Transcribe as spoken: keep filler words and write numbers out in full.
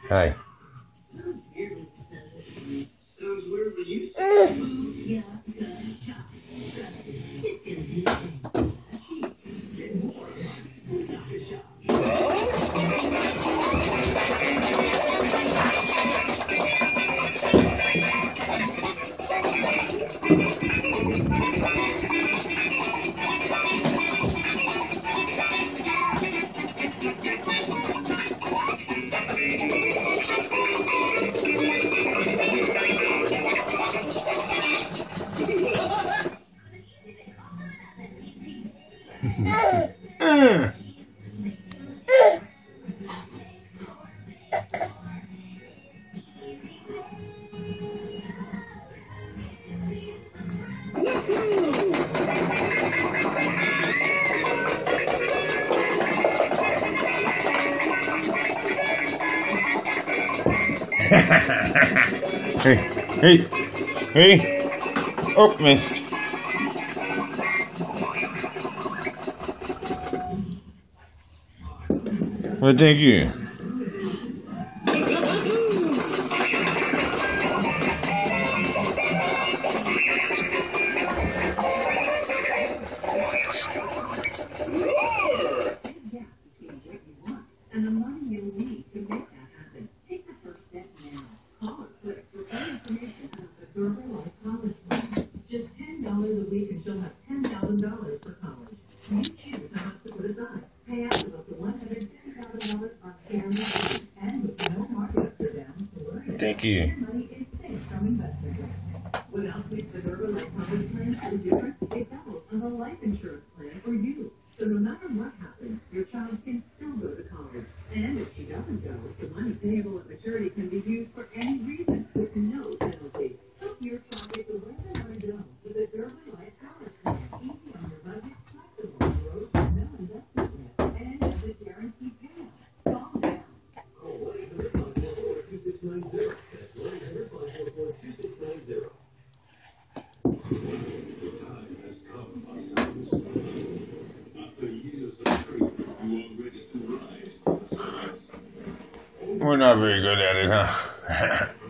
Hi. Mm. Hey, hey, hey. Oh, missed. Well, thank you. And the money you need to make that happen. Take the first step now. Call or click for any information about the Gerber Life College Plan. Just ten dollars a week and she'll have ten thousand dollars for college. You choose how much to put aside. Pay out of up to one hundred ten thousand dollars on guaranteed and with no market up or down to learn it. Thank you. Your money is safe from investment risk. What else makes the Gerber Life College Plan so different? It doubles as a life insurance plan for you. So no matter what happens, your child can still go to college. And if she doesn't go, the money payable at maturity can be used for any reason with no penalty. Help your child get the way they want to go with a Gerber Life College Plan. Easy on your budget, flexible, grows with no investment risk, and has a guaranteed payout. Call now. Call one eight hundred five four four two six nine zero. That's one eight hundred five four four two six nine zero. The time has come, my sons. After years of training, you are ready to rise to the stars. We're not very good at it, huh?